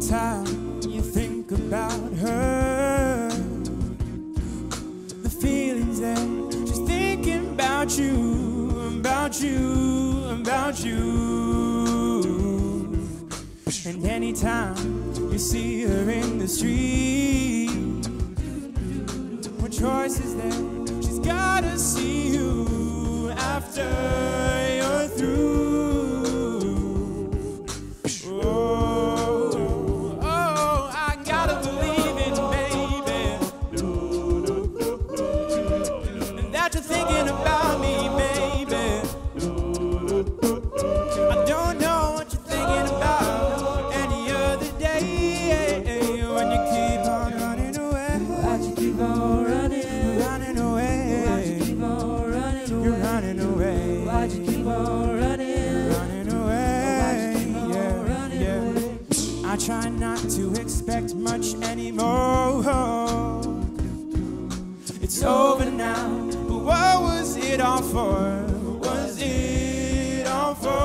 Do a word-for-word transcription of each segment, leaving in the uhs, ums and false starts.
Anytime you think about her, the feelings there, she's thinking about you, about you, about you. And anytime you see her in the street, what choice is there? She's gotta see you after you're through. I try not to expect much anymore. It's over now, but what was it all for? What was it all for?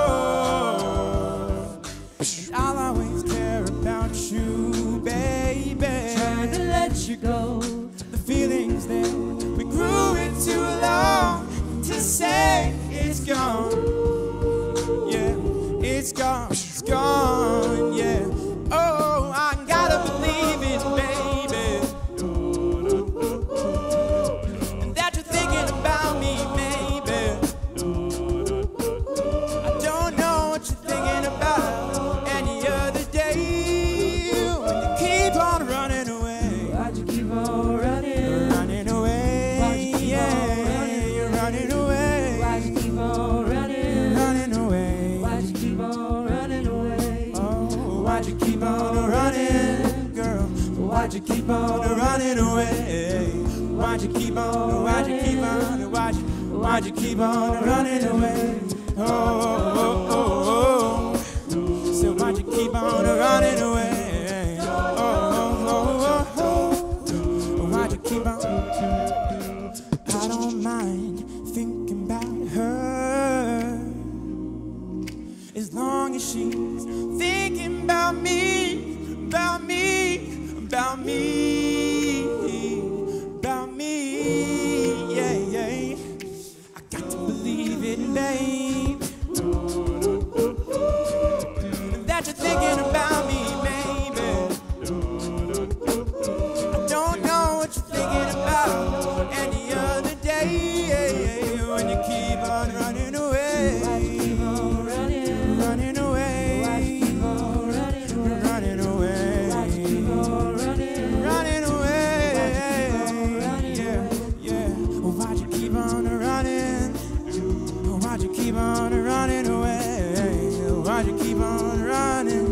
And I'll always care about you, baby. Trying to let you go. The feelings that we grew it too long to say it's gone. Yeah, it's gone. It's gone, yeah. Oh, I gotta believe it, baby. And that you're thinking about me, maybe. I don't know what you're thinking about any other day. When you keep on running away. Why'd you keep on running? Running away. Why'd you keep yeah, on running? You're running away. Why'd you keep on running? Running away. Why'd you keep on running away? Why'd you keep on running, girl? Why'd you keep on running away? Why'd you keep on, why'd you keep on, why'd you, why'd you keep on running away? Oh, oh, oh, oh, oh. So why'd you keep on running away? Oh, oh, oh, oh, oh. Why'd you keep on? I don't mind thinking about her, as long as she's thinking about me, about me, about me, about me, yeah, yeah. I got to believe it, babe, that you're thinking about me, baby. I don't know what you're thinking about any other day, when you keep on running away. Running away, running away, running away, yeah, yeah. Why'd you keep on running? Why'd you keep on running away? Why'd you keep on running?